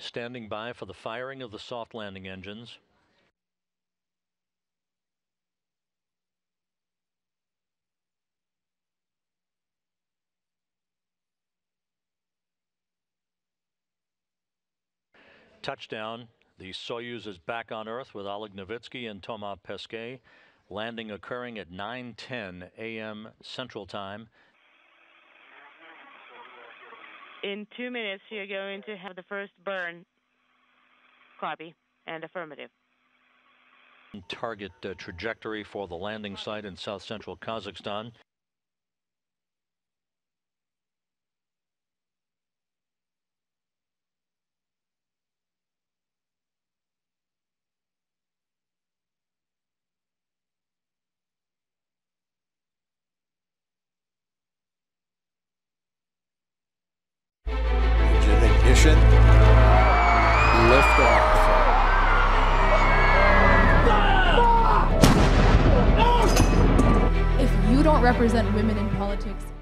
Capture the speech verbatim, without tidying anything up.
Standing by for the firing of the soft landing engines. Touchdown. The Soyuz is back on Earth with Oleg Novitsky and Thomas Pequet. Landing occurring at nine ten a m Central Time. In two minutes, you're going to have the first burn. Copy and affirmative. Target uh, trajectory for the landing site in south central Kazakhstan. Ignition. Lift off. If you don't represent women in politics,